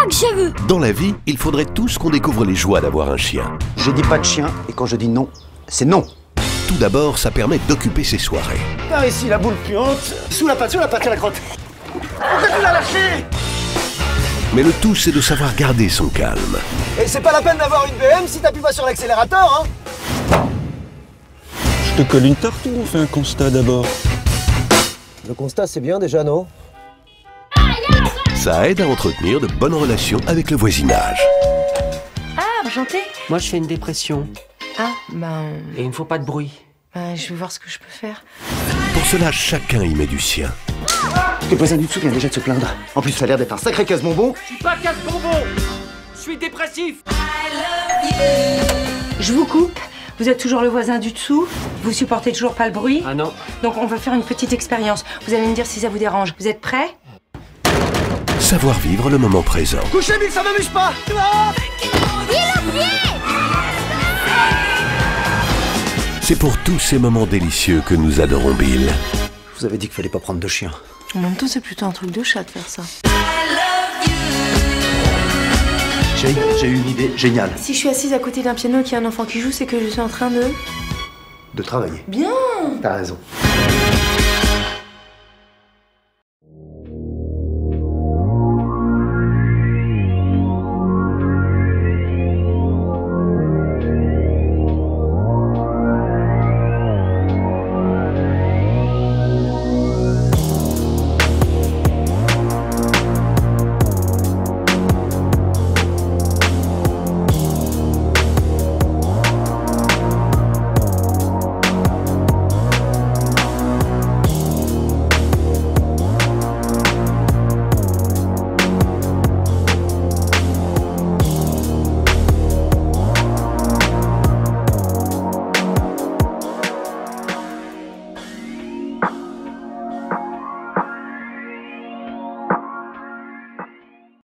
de cheveux. Dans la vie, il faudrait tous qu'on découvre les joies d'avoir un chien. Je dis pas de chien, et quand je dis non, c'est non. Tout d'abord, ça permet d'occuper ses soirées. Par ici, la boule puante. Sous la patte, la crotte. Pourquoi tu l'as lâché? Mais le tout, c'est de savoir garder son calme. Et c'est pas la peine d'avoir une BM si t'appuies pas sur l'accélérateur, hein. Je te colle une tarte ou on fait un constat d'abord? Le constat, c'est bien déjà, non? Ça aide à entretenir de bonnes relations avec le voisinage. Ah, enchanté. Moi, je fais une dépression. Ah, ben... Et il ne faut pas de bruit. je vais voir ce que je peux faire. Pour cela, chacun y met du sien. Le voisin du dessous vient déjà de se plaindre. En plus, ça a l'air d'être un sacré casse-bonbon. Je suis pas casse-bonbon. Je suis dépressif. Je vous coupe. Vous êtes toujours le voisin du dessous. Vous supportez toujours pas le bruit. Ah non. Donc on va faire une petite expérience. Vous allez me dire si ça vous dérange. Vous êtes prêts? Savoir vivre le moment présent. Couchez, Bill, ça m'amuse pas. C'est pour tous ces moments délicieux que nous adorons Bill. Je vous avais dit qu'il fallait pas prendre de chien. En même temps, c'est plutôt un truc de chat de faire ça. J'ai eu une idée géniale. Si je suis assise à côté d'un piano et qu'il y a un enfant qui joue, c'est que je suis en train de... De travailler. Bien. T'as raison.